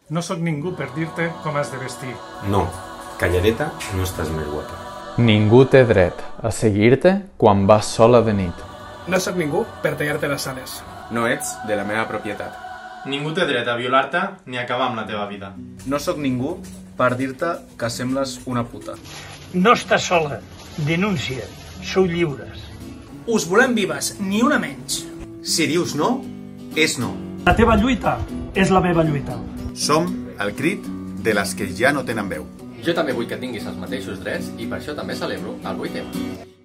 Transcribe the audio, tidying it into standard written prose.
No sóc ningú per dir-te com has de vestir. No, calladeta no estàs més guapa. Ningú té dret a seguir-te quan vas sola de nit. No sóc ningú per tallar-te les ales. No ets de la meva propietat. Ningú té dret a violar-te ni a acabar amb la teva vida. No sóc ningú per dir-te que sembles una puta. No estàs sola. Denúncia. Sou lliures. Us volem vives, ni una menys. Si dius no, és no. La teva lluita és la meva lluita. Som el crit de les que ja no tenen veu. Jo també vull que tinguis els mateixos drets i per això també celebro el 8M.